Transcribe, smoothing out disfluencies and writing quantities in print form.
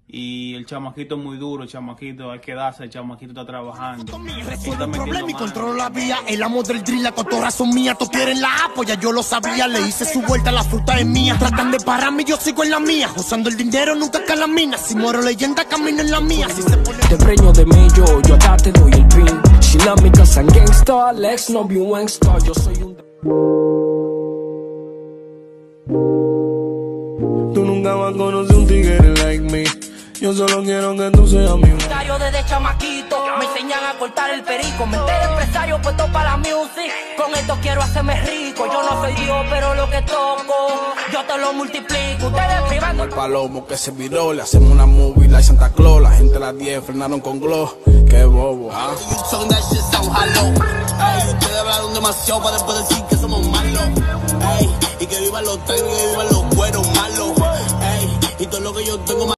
Y el chamaquito es muy duro, el chamaquito hay que darse, el chamaquito está trabajando. Resuelvo el problema y controlo la vía. El amo del drill, la cotorra son mías. Todos quieren la apoya, yo lo sabía. Le hice su vuelta, la fruta es mía. Tratan de pararme, yo sigo en la mía. Usando el dinero, nunca cae la mina. Si muero leyenda, camino en la mía. Si se pone... Te preño de mí, yo acá te doy el pin. She love me cause I'm gangsta, Lex no be un gangsta. Yo soy un... Tú nunca vas a conocer un tigre like me. Yo solo quiero que tú seas mi mujer. Yo desde chamaquito me enseñan a cortar el perico. Me enteré empresario puesto para la music. Con esto quiero hacerme rico. Yo no soy Dios, pero lo que toco yo te lo multiplico. Ustedes privando el palomo que se viró. Le hacemos una movie like Santa Claus. La gente a las 10 frenaron con glow. Qué bobo, ¿ah? Son that shit sound hollow. Ey, ustedes hablaron demasiado para después decir que somos malos. Ey, y que vivan los tren, que vivan los cueros malos. Ey, y todo lo que yo tengo.